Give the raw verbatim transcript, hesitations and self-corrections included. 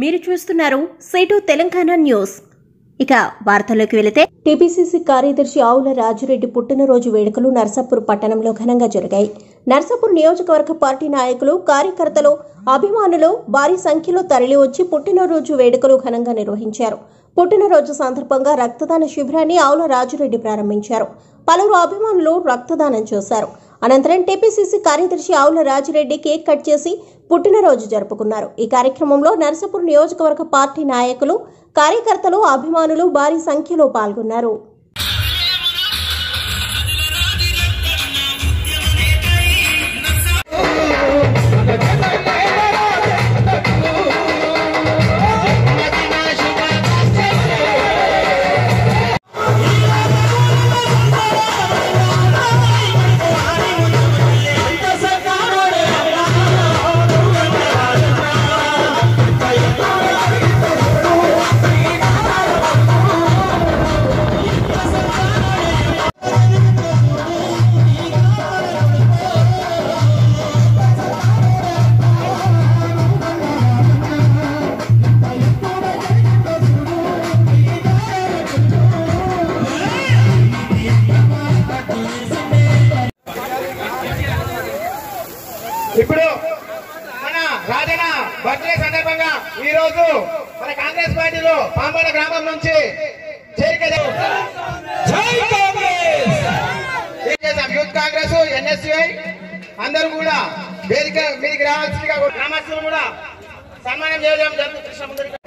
మీరు చూస్తున్నారు సేటు తెలంగాణ న్యూస్. ఇక వార్తల్లోకి వెళితే టీపీసీసీ కార్యదర్శి ఆవుల రాజురెడ్డి పుట్టినరోజు వేడుకలు నర్సాపూర్ పట్టణంలో ఘనంగా జరిగాయి. నర్సాపూర్ నియోజకవర్గ పార్టీ నాయకులు, కార్యకర్తలు, అభిమానులు భారీ సంఖ్యలో తరలివచ్చి పుట్టినరోజు వేడుకలు ఘనంగా నిర్వహించారు. పుట్టినరోజు సందర్భంగా రక్తదాన శిబిరాన్ని ఆవుల రాజురెడ్డి ప్రారంభించారు. పలువురు అభిమానులు రక్తదానం చేశారు. అనంతరం టీపీసీసీ కార్యదర్శి ఆవుల రాజురెడ్డి కేక్ కట్ చేసి పుట్టినరోజు జరుపుకున్నారు. ఈ కార్యక్రమంలో నర్సాపూర్ నియోజకవర్గ పార్టీ నాయకులు, కార్యకర్తలు, అభిమానులు భారీ సంఖ్యలో పాల్గొన్నారు. ఇప్పుడు మన రాజన్న బర్త్డే సందర్భంగా ఈ రోజు మన కాంగ్రెస్ పార్టీలో పాంబోల గ్రామం నుంచి యూత్ కాంగ్రెస్, ఎన్ఎస్యుఐ అందరూ కూడా వేదిక మీదికి రావాల్సిందిగా గ్రామస్తులు కూడా సన్మానం చేయడం జరుగుతుంది.